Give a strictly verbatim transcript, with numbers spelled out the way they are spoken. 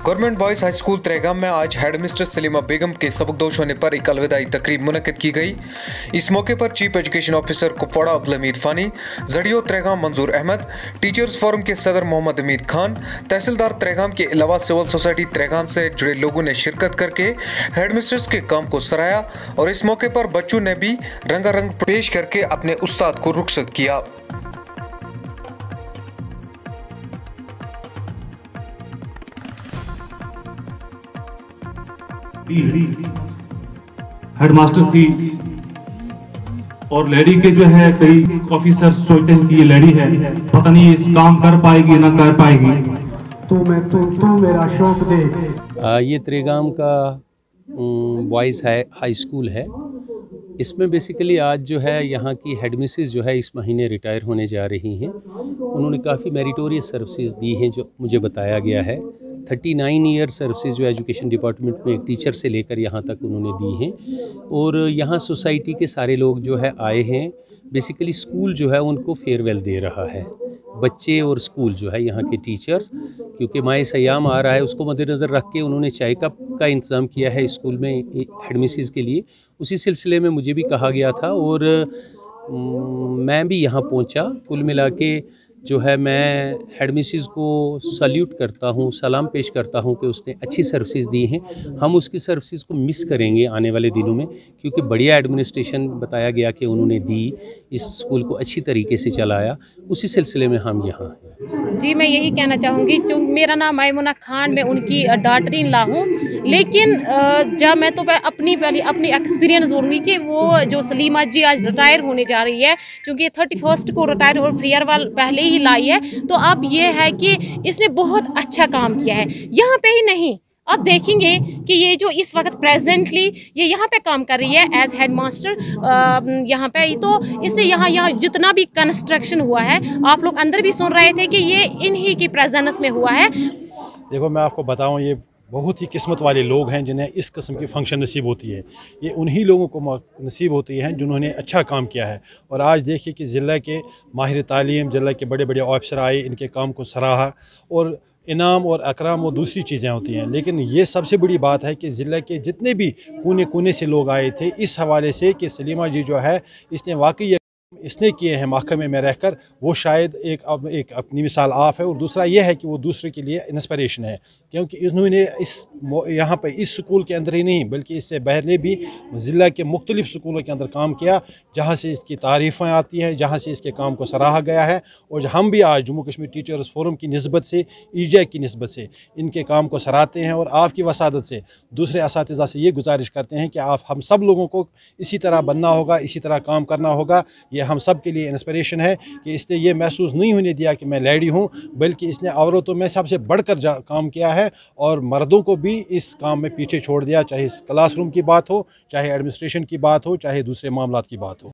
Government boys high school Tregam में आज headmistress Salima बेगम के सबकदोश होने पर एक अलविदाई तकरीब मुनक्किद की गई। इस मौके पर chief education officer Kupwara Abdul Hamid Fani, जड़ियो त्रेगाम मंजूर अहमद, टीचर्स फोरम के सदर मोहम्मद हमीद खान, तहसीलदार त्रेगाम के अलावा सिविल सोसाइटी त्रेगाम से जुड़े लोगों ने शिरकत करके हेडमिस्ट्रेस के काम को सराहा और इस मौके पर बच्चों ने भी रंगारंग पेश करके अपने उस्ताद को रुखसत किया। हेडमास्टर थी और लेडी के जो है कई ऑफिसर सोचते हैं कि ये लेडी है, पता नहीं इस काम कर पाएगी ना कर पाएगी, तो मैं तो, तो मेरा शौक दे। आ, ये त्रेगाम का बॉयज़ है हाई स्कूल है। इसमें बेसिकली आज जो है यहाँ की हेडमिसेस जो है इस महीने रिटायर होने जा रही हैं। उन्होंने काफ़ी मेरिटोरियस सर्विसेज दी हैं जो मुझे बताया गया है। थर्टी नाइन ईयर सर्विसेज जो एजुकेशन डिपार्टमेंट में एक टीचर से लेकर यहाँ तक उन्होंने दी हैं और यहाँ सोसाइटी के सारे लोग जो है आए हैं। बेसिकली स्कूल जो है उनको फेयरवेल दे रहा है, बच्चे और स्कूल जो है यहाँ के टीचर्स, क्योंकि माए सयाम आ रहा है उसको मद्देनज़र रख के उन्होंने चाय कप का इंतज़ाम किया है स्कूल में हेडमिसेस के लिए। उसी सिलसिले में मुझे भी कहा गया था और मैं भी यहाँ पहुँचा। कुल मिला के जो है मैं हेडमिसेस को सल्यूट करता हूँ, सलाम पेश करता हूँ कि उसने अच्छी सर्विसेज दी हैं। हम उसकी सर्विसेज को मिस करेंगे आने वाले दिनों में, क्योंकि बढ़िया एडमिनिस्ट्रेशन बताया गया कि उन्होंने दी, इस स्कूल को अच्छी तरीके से चलाया। उसी सिलसिले में हम यहाँ हैं। जी मैं यही कहना चाहूँगी, चूँकि मेरा नाम मैमुना खान, मैं उनकी डॉटर इन लॉ हूँ, लेकिन जब मैं तो मैं अपनी पहले अपनी एक्सपीरियंस बोलूँगी कि वो जो सलीमा जी आज रिटायर होने जा रही है, क्योंकि थर्टी फर्स्ट को रिटायर और फेयरवेल पहले ही लाई है, तो अब ये है कि इसने बहुत अच्छा काम किया है। यहाँ पे ही नहीं, आप देखेंगे कि ये जो इस वक्त प्रेजेंटली ये यहाँ पे काम कर रही है एज हेड मास्टर यहाँ पे, तो इसने यहाँ यहाँ जितना भी कंस्ट्रक्शन हुआ है, आप लोग अंदर भी सुन रहे थे कि ये इन्हीं की प्रेजेंस में हुआ है। देखो मैं आपको बताऊँ, ये बहुत ही किस्मत वाले लोग हैं जिन्हें इस किस्म की फ़ंक्शन नसीब होती है। ये उन्हीं लोगों को नसीब होती हैं जिन्होंने अच्छा काम किया है। और आज देखिए कि ज़िला के माहिर तालीम, ज़िला के बड़े बड़े ऑफिसर आए, इनके काम को सराहा और इनाम और अकराम वो दूसरी चीज़ें होती हैं, लेकिन ये सबसे बड़ी बात है कि ज़िले के जितने भी कोने कोने से लोग आए थे इस हवाले से कि सलीमा जी जो है इसने वाकई इसने किए हैं महकमे में रहकर, वो शायद एक अब एक अपनी मिसाल आप है। और दूसरा ये है कि वो दूसरे के लिए इंस्पिरेशन है, क्योंकि इन्होंने इस यहाँ पर इस स्कूल के अंदर ही नहीं बल्कि इससे बहरने भी ज़िला के मुख्तलिफ स्कूलों के अंदर काम किया, जहाँ से इसकी तारीफ़ें आती हैं, जहाँ से इसके काम को सराहा गया है। और हम भी आज जम्मू कश्मीर टीचर्स फोरम की निस्बत से, ईजे की निस्बत से इनके काम को सराहते हैं और आपकी वसादत से दूसरे असातिज़ा से ये गुजारिश करते हैं कि आप हम सब लोगों को इसी तरह बनना होगा, इसी तरह काम करना होगा। ये हम सब के लिए इंस्पिरेशन है कि इसने ये महसूस नहीं होने दिया कि मैं लेडी हूँ, बल्कि इसने औरतों में सबसे बढ़कर काम किया है और मर्दों को भी इस काम में पीछे छोड़ दिया, चाहे क्लासरूम की बात हो, चाहे एडमिनिस्ट्रेशन की बात हो, चाहे दूसरे मामलात की बात हो।